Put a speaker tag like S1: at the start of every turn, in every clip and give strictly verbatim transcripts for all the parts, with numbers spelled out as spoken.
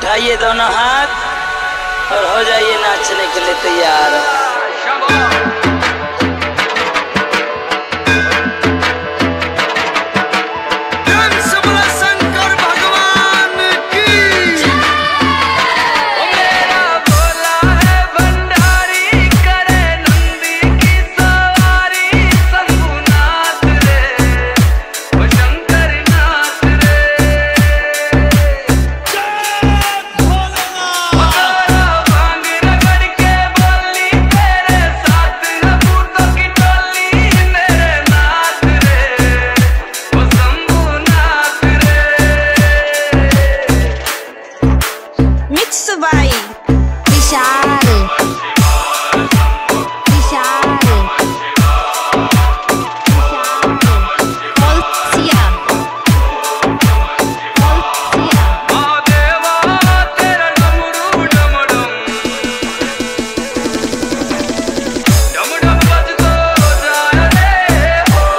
S1: उठाइए दोनों हाथ और हो जाइए नाचने के लिए तैयार।
S2: Vai Vishal Vishal Olsia Olsia
S3: Mahadeva tera damru damdam damdam bajto jaye re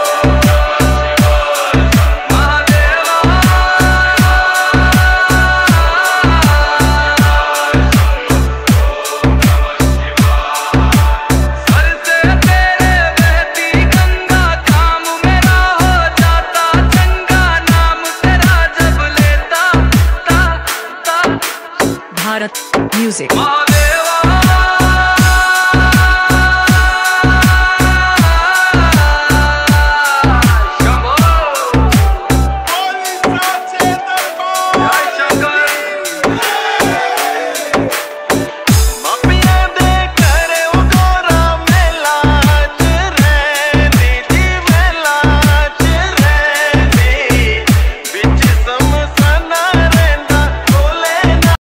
S3: Mahadeva
S4: Bharat Music.